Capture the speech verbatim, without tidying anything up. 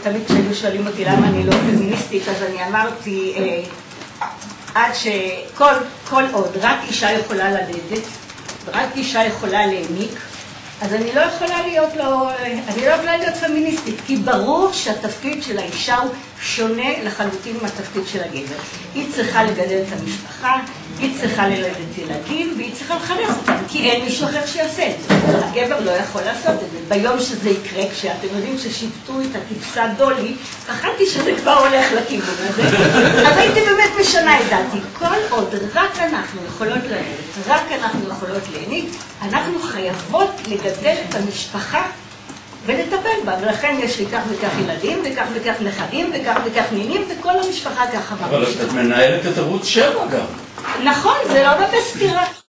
תמיד כשהיו שואלים אותי למה אני לא פמיניסטית, אז אני אמרתי, עד שכל כל עוד רק אישה יכולה ללדת, רק אישה יכולה להעניק, אז אני לא יכולה להיות לא, אני לא יכולה להיות פמיניסטית, כי ברור שהתפקיד של האישה הוא שונה לחלוטין מהתפקיד של הגבר. היא צריכה לגדל את המשפחה, היא צריכה ללדת ילדים, והיא צריכה לחנך אותם, כי אין מישהו אחר שיעשה את זה. הגבר לא יכול לעשות את זה. ביום שזה יקרה, כשאתם יודעים ששיבטו את הכבשה דולי, פחדתי שזה כבר הולך לכיוון הזה. אז הייתי באמת משנה את דעתי. כל עוד רק אנחנו יכולות ללדת, רק אנחנו יכולות להעניק, אנחנו חייבות לגדל את המשפחה ולטפל בה, ולכן יש לי כך וכך ילדים, וכך וכך נכדים, וכך וכך נינים, וכל המשפחה ככה. אבל את מנהלת את ערוץ שבע גם. נכון, זה לא בסתירה.